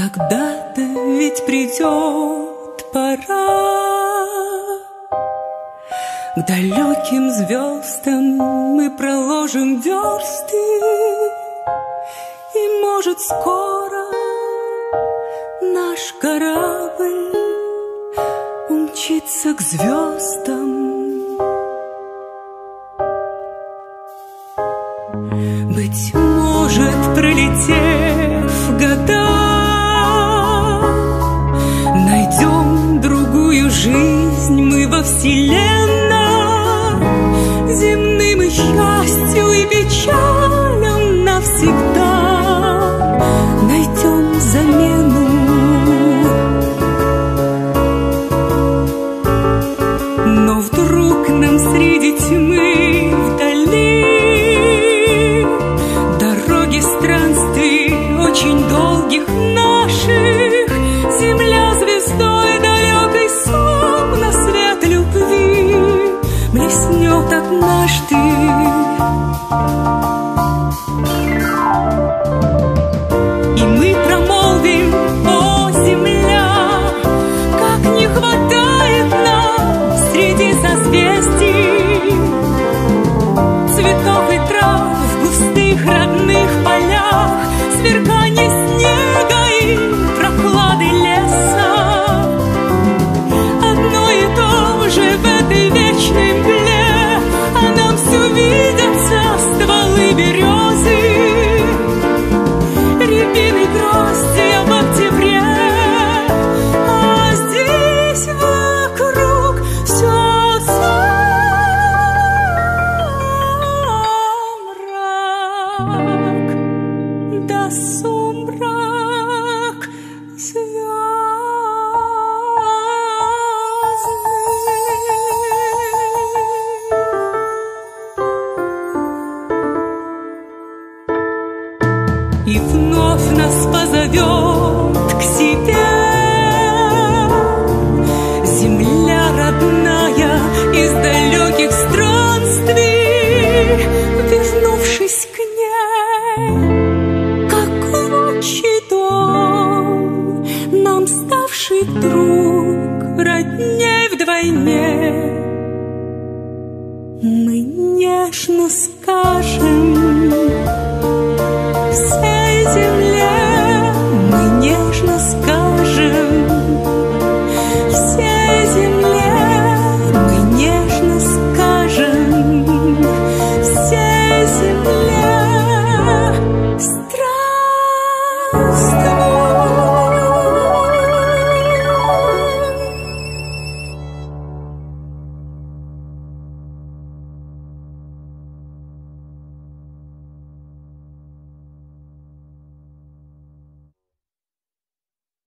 Когда-то ведь придет пора, к далеким звездам мы проложим версты, и, может, скоро наш корабль умчится к звездам. Быть может, пролетев года, найдем другую жизнь мы во вселенной. Земным и счастью, и печалям навсегда найдем замену. Но вдруг нам среди тьмы вдали дороги странствий очень долгих наших, земля звездой далекой, словно свет любви блеснет однажды. И мы промолвим: о, земля, как не хватает нам среди созвездий цветов и трав в густых родных полях, сверканье снега и прохлады леса. Одно и то же в этой вечной мгле, а нам все видятся стволы березы, рябины, гроздья в октябре, а здесь вокруг все сумрак, да сумрак звездный. И вновь нас позовет к себе земля родная из далеких странствий, вернувшись к ней, как в отчий дом, нам ставший друг, родней вдвойне, мы нежно скажем: все